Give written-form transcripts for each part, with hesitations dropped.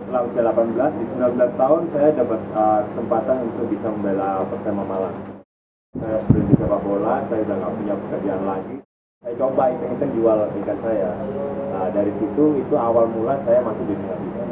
setelah usia 18, di 19 tahun saya dapat kesempatan untuk bisa membela Persema Malang. Saya berhenti sepak bola, saya udah nggak punya pekerjaan lagi. Saya coba iseng-iseng jual ikan saya. Nah, dari situ itu awal mula saya masuk di dunia bisnis.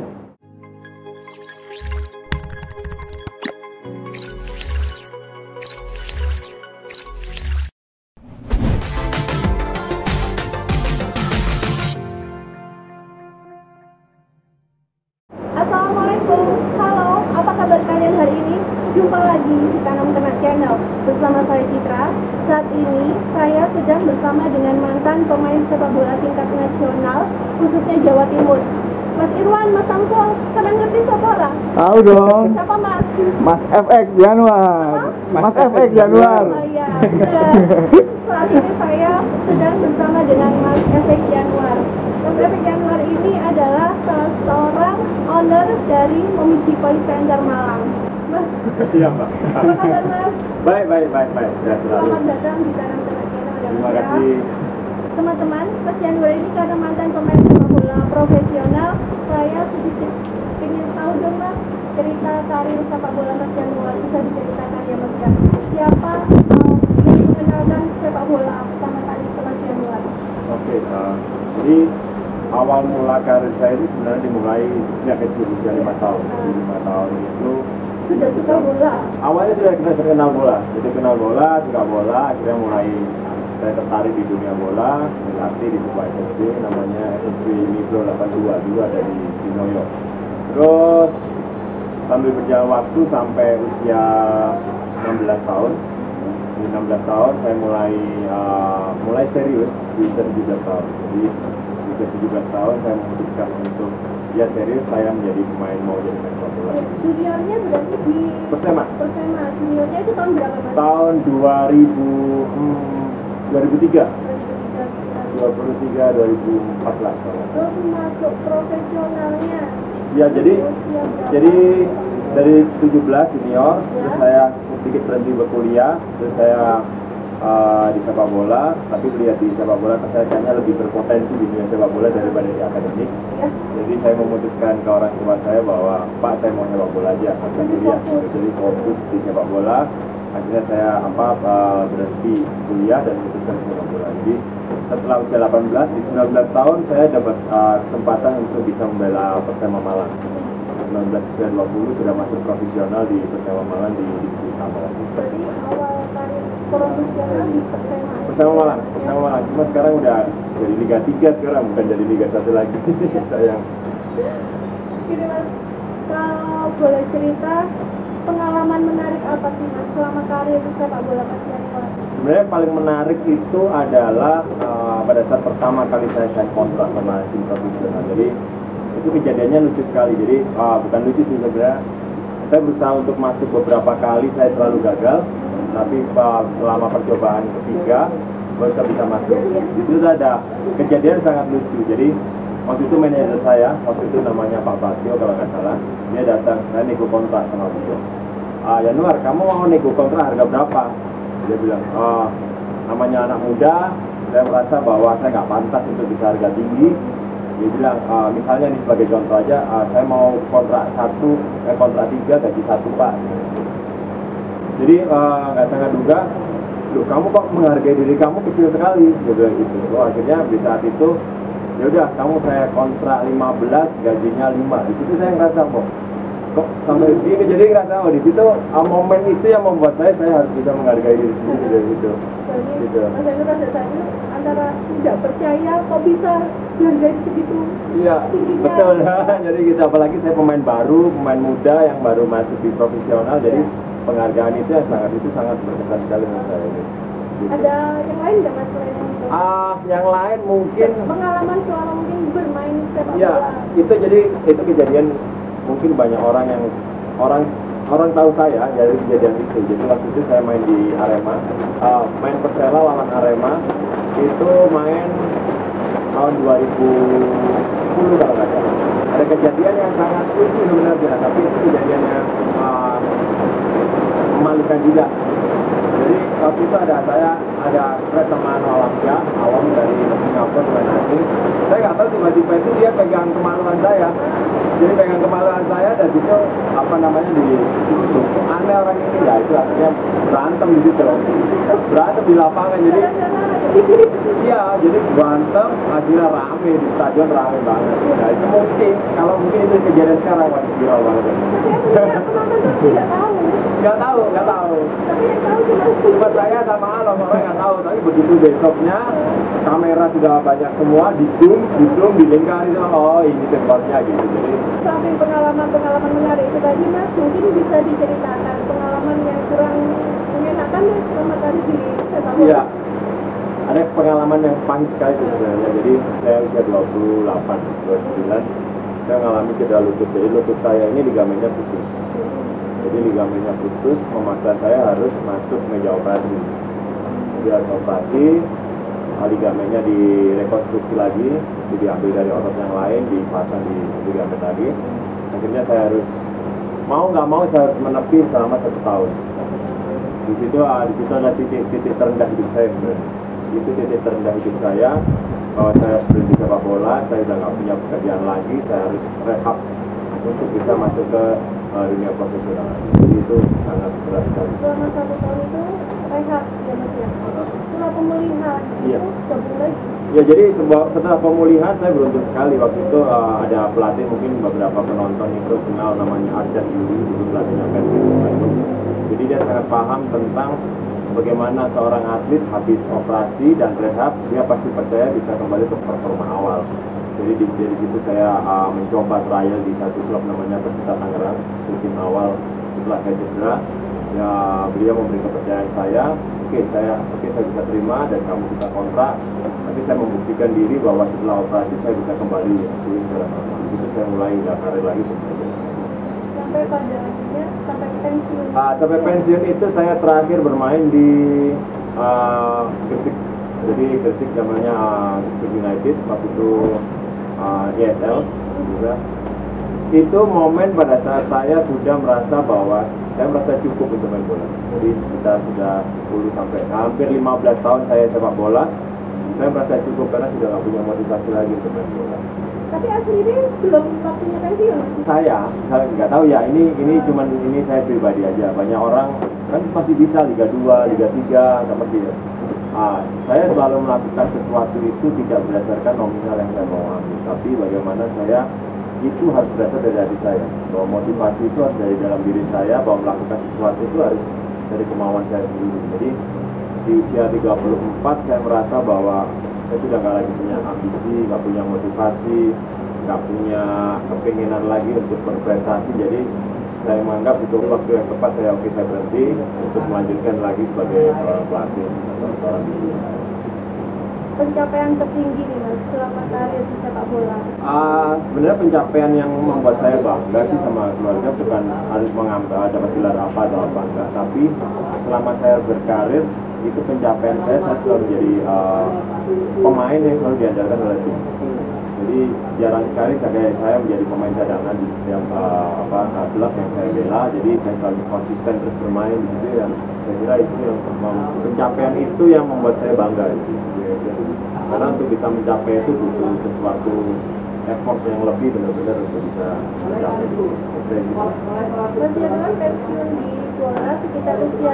Assalamualaikum, halo, apa kabar kalian hari ini? Jumpa lagi di Tanam Ternak Channel bersama saya Citra. Saat ini saya sedang bersama dengan mantan pemain sepak bola tingkat nasional, khususnya Jawa Timur. Mas Irwan, Mas Samsul, kalian ngerti sepak bola? Tahu dong. Siapa Mas? Mas FX Januar. Mas FX Januar. Oh iya. Saat ini saya sedang bersama dengan Mas FX Januar. Mas FX Januar ini adalah salah seorang owner dari Momiji Koi Center Malang. Mas, Iya, Pak. apa kabar Mas? Baik. Ya, selalu. Selamat datang di Tanam Ternak Channel ya, Terima Mas, ya. kasih. Teman-teman, Mas Januar ini karena mantan pemain sepak bola profesional, saya sedikit ingin tahu dong Mas, cerita karir sepak bola Mas Januar. Bisa diceritakan ya Mas ya? Siapa yang mengenalkan sepak bola pertama kali ke Mas Januar? Oke, jadi awal mula karir saya ini sebenarnya dimulai sejak kecil, usia 5 tahun. Jadi 5 tahun itu Sudah suka bola? awalnya sudah kita kenal bola, jadi kenal bola, suka bola, akhirnya mulai saya tertarik di dunia bola, berlatih di sebuah SSB namanya SSB Migro 82, dulu ada di Noyo. Terus sambil berjalan waktu sampai usia 16 tahun, di 16 tahun saya mulai serius di usia 17 tahun. Jadi di usia 17 tahun saya memutuskan untuk ya serius saya menjadi pemain, mau jadi pemain sepak bola. Juniornya berarti di Persema. Juniornya itu tahun berapa Mas? Tahun 2003, 2014 kalau. Terus masuk profesionalnya? Ya jadi Usia berapa? dari 17 junior, terus saya sedikit berhenti berkuliah, terus saya di sepak bola, tapi lihat di sepak bola saya kayaknya lebih berpotensi di dunia sepak bola daripada di akademik. Ya. Jadi saya memutuskan ke orang tua saya bahwa Pak, saya mau sepak bola aja, atau kuliah. Jadi fokus di sepak bola. Akhirnya saya berhenti kuliah dan memutuskan sepak bola. Jadi setelah usia 18, di 19 tahun saya dapat kesempatan untuk bisa membela Persema Malang. 19 usia 20 sudah masuk profesional di Persema Malang di divisi utama. Berarti awal karir profesional di Persema. Persema Malang. Cuma sekarang udah jadi Liga 3 sekarang, bukan jadi Liga 1 lagi. Sayang. Gini Mas, kalau boleh cerita pengalaman menarik apa sih Mas selama karir sepak bola Mas Januar? Sebenarnya yang paling menarik itu adalah pada saat pertama kali saya sign kontrak sama tim profesional. Jadi itu kejadiannya lucu sekali. Jadi bukan lucu sih sebenarnya. Saya berusaha untuk masuk beberapa kali, saya selalu gagal. Tapi selama percobaan ketiga baru saya bisa masuk. Di situ ada kejadian sangat lucu. Jadi waktu itu manajer saya, waktu itu namanya Pak Batio kalau nggak salah, dia datang, saya nego kontrak sama beliau. Januar, kamu mau nego kontrak harga berapa? Dia bilang, namanya anak muda, saya merasa bahwa saya nggak pantas untuk bisa harga tinggi. Dia bilang, misalnya nih sebagai contoh aja, saya mau kontrak 3 gaji 1 Pak. Jadi nggak sangat duga, loh kamu kok menghargai diri kamu kecil sekali, dia bilang gitu. Akhirnya di saat itu, ya udah kamu saya kontrak 15, gajinya 5. Di situ saya ngerasa kok sampai begini, jadi ngerasa di situ momen itu yang membuat saya harus bisa menghargai diri sendiri gitu. Jadi Mas Januar ada tadi antara tidak percaya kok bisa dihargai segitu. Iya, tingginya. betul. Jadi gitu, apalagi saya pemain baru, pemain muda yang baru masuk di profesional, jadi penghargaan itu sangat berkesan sekali menurut saya. Gitu. Ada yang lain nggak Mas selain yang itu? Yang lain mungkin Pengalaman selama mungkin bermain sepak ya bola. itu kejadian mungkin banyak orang tahu saya dari kejadian itu. Jadi waktu itu saya main di Arema, main Persela lawan Arema, itu main tahun 2010 kalau nggak salah. Ada kejadian yang sangat lucu sebenarnya, tapi itu kejadian yang memalukan juga. Jadi waktu itu ada teman awam dari Singapura, teman asing. Saya nggak tahu tiba-tiba itu dia pegang kemaluan saya. jadi pegang kepala saya dan itu apa namanya di aneh orang ini ya, itu akhirnya berantem di situ, berantem di lapangan. Jadi iya, jadi berantem akhirnya rame di stadion, rame banget. Nah itu mungkin kalau mungkin itu kejadian sekarang waduh viral banget. Tidak tahu. Nggak tahu. Tapi yang tahu Cuma saya sama Alom, orang nggak tahu. Tapi begitu besoknya kamera sudah banyak semua, di zoom, dilingkari sama oh ini tempatnya gitu. Jadi samping pengalaman menarik itu tadi Mas, mungkin bisa diceritakan pengalaman yang kurang menyenangkan Mas selama tadi di sepak bola. iya, ada pengalaman yang pahit sekali sebenarnya. Jadi saya usia 29, saya mengalami cedera lutut. Jadi lutut saya ini ligamennya putus. Jadi ligamennya putus, memaksa saya harus masuk meja operasi. Jadi harus operasi, ligamennya direkonstruksi lagi, diambil dari otot yang lain, dipasang di ligamen lagi. Akhirnya saya harus mau nggak mau saya harus menepi selama 1 tahun. Di situ ada titik terendah hidup saya sebenarnya. Itu titik terendah hidup saya, bahwa saya harus berhenti sepak bola, saya udah nggak punya pekerjaan lagi, saya harus rehab untuk bisa masuk ke dunia profesional. Jadi itu sangat berat sekali. Selama 1 tahun itu rehab ya Mas ya. Setelah pemulihan Iya. itu gabung lagi. Ya jadi setelah pemulihan saya beruntung sekali. Waktu itu ada pelatih, mungkin beberapa penonton itu kenal namanya Arjan Yuli, itu pelatihnya Persib. Jadi dia sangat paham tentang bagaimana seorang atlet habis operasi dan rehab, dia pasti percaya bisa kembali ke performa awal. Jadi dari situ saya mencoba trial di satu klub namanya Persita Tangerang, tim awal setelah saya cedera. Ya beliau memberi kepercayaan saya, oke saya bisa terima dan kamu bisa kontrak. Tapi saya membuktikan diri bahwa setelah operasi saya bisa kembali pulih secara normal. Itu saya mulai karir lagi sebenarnya. Sampai pada akhirnya sampai pensiun. Sampai pensiun itu saya terakhir bermain di Gresik. Jadi Gresik namanya Gresik United, waktu itu ESL juga. Itu momen pada saat saya sudah merasa bahwa saya merasa cukup untuk main bola. Jadi kita sudah 10 sampai hampir 15 tahun saya sepak bola. Saya merasa cukup karena sudah nggak punya motivasi lagi untuk main bola. Tapi aslinya belum waktunya pensiun. Saya nggak tahu ya, ini cuman ini saya pribadi aja. Banyak orang kan masih bisa Liga 2, Liga 3, seperti itu. Saya selalu melakukan sesuatu itu tidak berdasarkan nominal yang saya mau ambil, tapi bagaimana saya itu harus berasal dari hati saya, bahwa motivasi itu harus dari dalam diri saya, bahwa melakukan sesuatu itu harus dari kemauan saya sendiri. Jadi di usia 34 saya merasa bahwa saya sudah nggak lagi punya ambisi, nggak punya motivasi, nggak punya kepinginan lagi untuk berprestasi. Jadi saya menganggap itu waktu yang tepat saya berhenti untuk melanjutkan lagi sebagai seorang pelatih atau seorang bisnis. Pencapaian tertinggi nih Mas selama karir di sepak bola. Sebenarnya pencapaian yang membuat saya bangga sih sama keluarga bukan harus mengambil dapat gelar apa atau apa enggak, tapi selama saya berkarir itu pencapaian saya selalu menjadi pemain yang selalu diandalkan oleh tim. Jadi jarang sekali saya menjadi pemain cadangan di setiap klub yang saya bela. Jadi saya selalu konsisten terus bermain di situ, dan saya kira itu yang pencapaian itu yang membuat saya bangga. Karena untuk bisa mencapai itu butuh sesuatu effort yang lebih benar-benar untuk bisa mencapai itu. Mas Yanuar pensiun di bola sekitar usia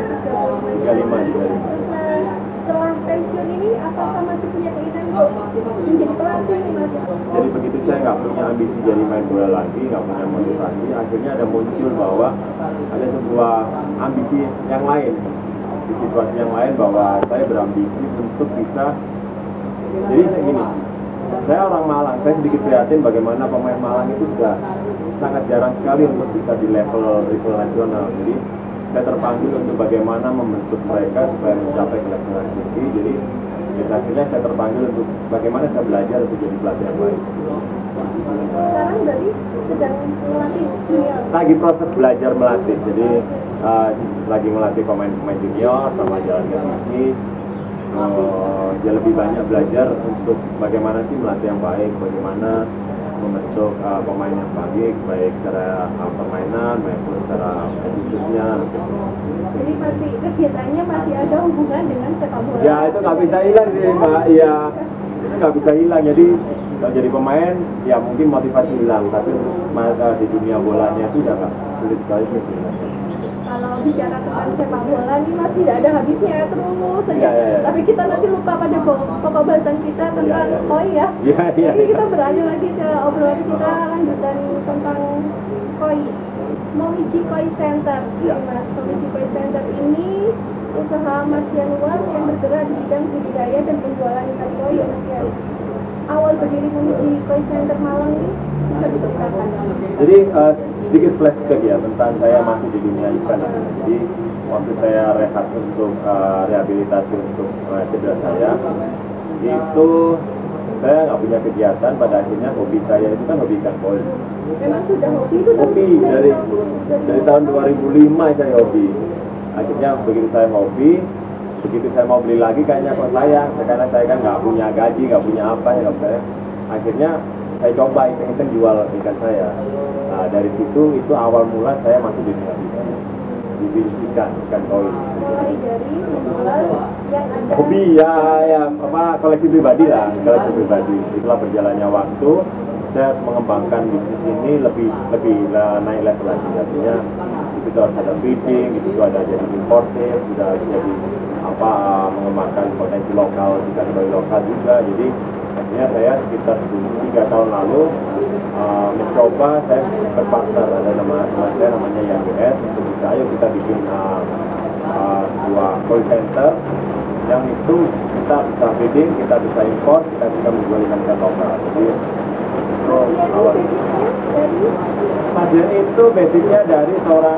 35. Setelah pensiun ini apakah masih punya keinginan untuk menjadi pelatih nih Mas? Jadi begitu saya nggak punya ambisi jadi main bola lagi, nggak punya motivasi, akhirnya ada muncul bahwa ada sebuah ambisi yang lain, di situasi yang lain, bahwa saya berambisi untuk bisa. Jadi saya gini, saya orang Malang, saya sedikit prihatin bagaimana pemain Malang itu sudah sangat jarang sekali untuk bisa di level nasional. Jadi saya terpanggil untuk bagaimana membentuk mereka supaya mencapai ke level tinggi. Jadi akhirnya saya terpanggil untuk bagaimana saya belajar untuk jadi pelatih yang baik. Sekarang berarti sedang melatih junior. Lagi proses belajar melatih, jadi lagi melatih pemain junior sama jalankan bisnis. Dia lebih banyak belajar untuk bagaimana sih melatih yang baik, bagaimana membentuk pemain yang baik secara permainan maupun secara attitude-nya. Jadi masih kegiatannya masih ada hubungan dengan sepak bola. Ya itu nggak bisa hilang sih Mbak, iya itu nggak bisa hilang. Jadi Kalau jadi pemain, ya mungkin motivasi hilang, tapi untuk di dunia bolanya itu udah nggak sulit sekali sih sebenarnya. Kalau bicara tentang sepak bola nih Mas tidak ada habisnya terus saja. Ya. Tapi kita nanti lupa pada pokok bahasan kita tentang koi ya. Jadi kita beralih lagi ke obrolan kita lanjutan tentang koi. Momiji Koi Center, Mas. Momiji Koi Center ini usaha Mas Yanuar yang bergerak di bidang budidaya dan penjualan ikan koi ya Mas ya. Awal berdiri Momiji Koi Center Malang ini bisa diceritakan? Jadi sedikit flashback ya tentang saya masih di dunia ikan. Jadi waktu saya rehat untuk rehabilitasi untuk cedera saya, itu saya nggak punya kegiatan. Pada akhirnya hobi saya itu kan hobi ikan koi. Memang sudah hobi itu? Hobi dari tahun 2005 saya hobi. Akhirnya begitu saya hobi, begitu saya mau beli lagi kayaknya kok sayang, karena saya kan nggak punya gaji, nggak punya apa ya saya. Akhirnya saya coba iseng-iseng jual ikan saya. Nah dari situ itu awal mula saya masuk di dunia di bisnis ikan koi. Mulai dari menjual yang ada Hobi ya koleksi pribadi lah, koleksi pribadi. Setelah berjalannya waktu, saya harus mengembangkan bisnis ini lebih naik level lagi. Artinya di situ harus ada breeding, di situ ada jadi importer, sudah jadi mengembangkan potensi lokal, ikan koi lokal juga. Jadi akhirnya saya sekitar 3 tahun lalu mencoba, saya berpartner, ada nama saya namanya Yang GS, untuk bisa ayo kita bikin sebuah koi center yang itu kita bisa breeding, kita bisa import, kita bisa menjual ikan lokal. Jadi itu awal. Mas Dian itu basicnya dari seorang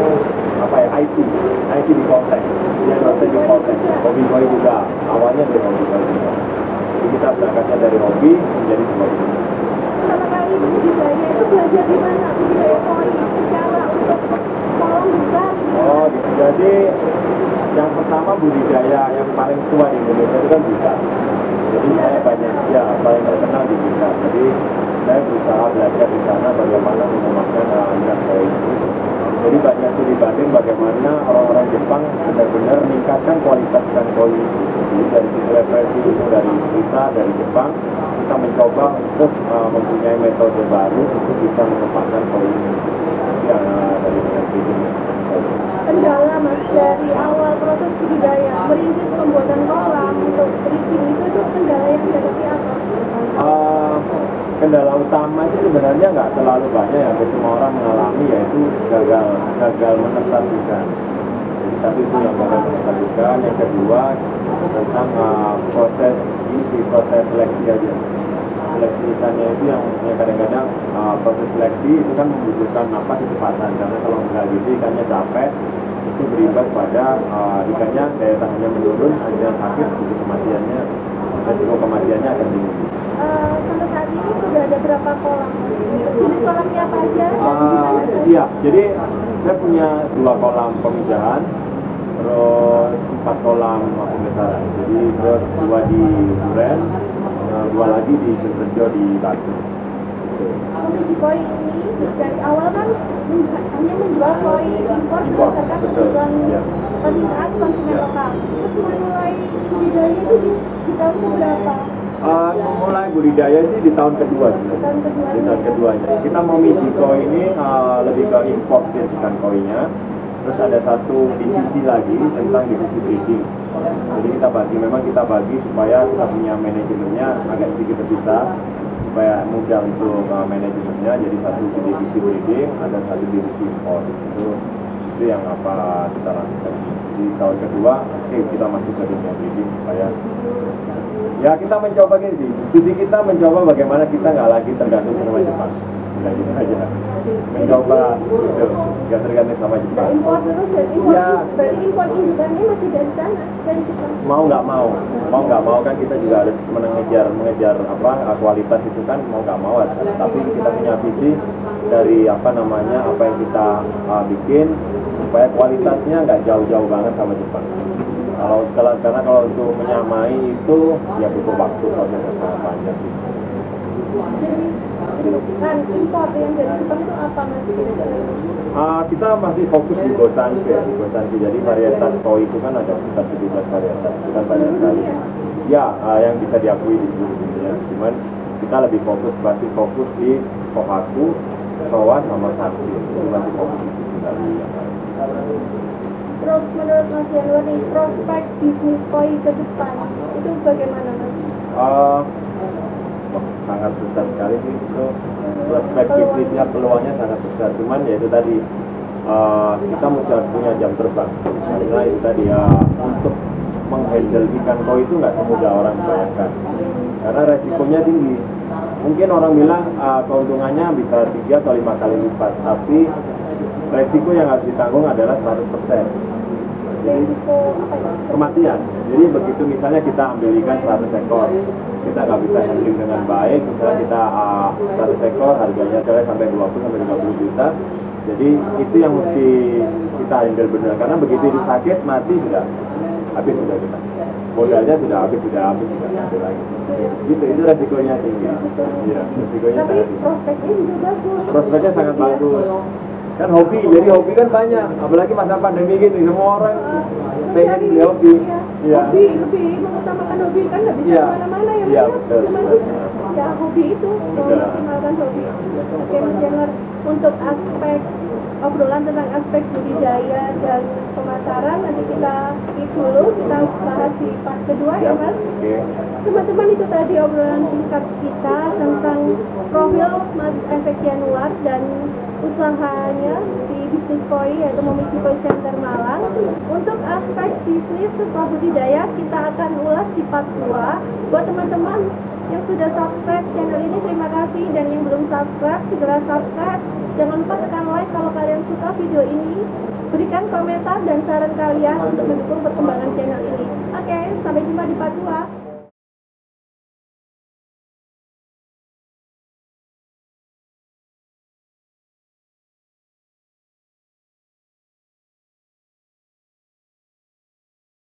IT di Poltek. Dia dosen di Poltek. Hobi koi juga. Awalnya dari hobi koi juga. Jadi kita berangkatnya dari hobi menjadi sebuah bisnis. Pertama kali budidaya itu belajar di mana? Budidaya koi secara untuk kolam besar. Oh, jadi yang pertama budidaya yang paling tua di Indonesia itu kan bisa. Jadi saya paling terkenal di bisa. Jadi saya berusaha belajar di sana bagaimana mengembangkan ikan koi itu. Jadi banyak studi banding bagaimana orang-orang Jepang benar-benar meningkatkan kualitas ikan koi itu. Jadi dari situ referensi ilmu dari kita, dari Jepang, kita mencoba untuk mempunyai metode baru untuk bisa mengembangkan koi ini. Yang dari breeding. Kendala Mas dari awal proses budidaya merintis pembuatan kolam untuk breeding itu kendala yang dihadapi apa? Kendala utama itu sebenarnya nggak terlalu banyak ya, semua orang mengalami, yaitu gagal menetas ikan. Jadi satu itu yang gagal menetas ikan, yang kedua tentang proses seleksi aja. Seleksi ikannya itu yang kadang-kadang proses seleksi itu kan membutuhkan kecepatan, karena kalau nggak gitu ikannya capek, itu berimbas pada ikannya daya tahannya menurun, hanya sakit, resiko kematiannya akan tinggi. Sampai saat ini sudah ada berapa kolam? Jenis kolamnya apa aja? Iya, jadi saya punya 2 kolam pemijahan, terus 4 kolam pembesaran. Jadi terus 2 di Duren, 2 lagi di Sidoarjo di Batu. Momiji Koi ini dari awal kan hanya menjual koi impor berdasarkan kebutuhan permintaan konsumen lokal. Terus mulai budidaya itu di tahun berapa? Mulai budidaya sih di tahun kedua. Di tahun keduanya. Kita Momiji Koi ini lebih ke import ikan koinya. Terus ada satu divisi lagi tentang divisi breeding. Jadi kita bagi supaya kita punya manajemennya agak sedikit terpisah, supaya mudah untuk manajemennya. Jadi satu divisi breeding, ada satu divisi import. Itu yang kita lakukan. Di tahun kedua, kita masuk ke dunia breeding supaya ya kita mencoba gini sih. Visi kita mencoba bagaimana kita nggak lagi tergantung sama Jepang. Nggak gitu aja. Mencoba gitu, nggak tergantung sama Jepang. Impor terus ya. Berarti impor indukannya masih dari sana, dari Jepang. Mau nggak mau kan kita juga harus mengejar kualitas itu kan, mau nggak mau. Tapi kita punya visi dari apa yang kita bikin supaya kualitasnya nggak jauh-jauh banget sama Jepang. Karena kalau untuk menyamai itu ya butuh waktu, prosesnya sangat panjang sih. Jadi impor yang dari Jepang itu apa Mas? Kita masih fokus di Gosanke. Jadi varietas koi itu kan ada sekitar 17 varietas, bukan banyak sekali. Ya, yang bisa diakui di seluruh dunia. Cuman kita lebih masih fokus di Kohaku, Sowan sama Sakti. Itu masih fokus di situ tadi. Terus menurut Mas Yanuar nih, prospek bisnis koi ke depan itu bagaimana Mas? Sangat besar sekali sih itu, prospek bisnisnya, peluangnya sangat besar. Cuman ya itu tadi, kita mesti harus punya jam terbang. Karena itu tadi ya, untuk menghandle ikan koi itu nggak semudah orang bayangkan. Karena resikonya tinggi. Mungkin orang bilang keuntungannya bisa 3 atau 5 kali lipat, tapi resiko yang harus ditanggung adalah 100%. Resiko apa ya? Kematian. Jadi begitu misalnya kita ambil ikan 100 ekor, kita nggak bisa handling dengan baik, misalnya kita 100 ekor harganya sampai 20-50 juta. Jadi itu yang mesti kita handle benar, karena begitu itu sakit mati sudah habis, sudah kita modalnya sudah habis sudah ada lagi. Gitu, itu resikonya tinggi. Iya, resikonya Tapi sangat tinggi. prospeknya juga bagus. Prospeknya sangat bagus. Kan hobi, jadi hobi kan banyak, apalagi masa pandemi gini, semua orang pengen beli hobi. Iya. Hobi lebih mengutamakan hobi kan nggak bisa Iya. kemana-mana ya Iya, Mas. betul. Cuman ya hobi itu memaksimalkan hobi. Oke Mas Yanuar, untuk aspek obrolan tentang aspek budidaya dan pemasaran nanti kita skip dulu, kita bahas di part kedua ya Mas. Oke. Teman-teman, itu tadi obrolan singkat kita tentang profil Mas Efek Yanuar dan usahanya di bisnis koi, yaitu Momiji Koi Center Malang. Untuk aspek bisnis serta budidaya kita akan ulas di part 2. Buat teman-teman yang sudah subscribe channel ini, terima kasih, dan yang belum subscribe segera subscribe. Jangan lupa tekan like kalau kalian suka video ini. Berikan komentar dan saran kalian untuk mendukung perkembangan channel ini. Oke, sampai jumpa di part 2.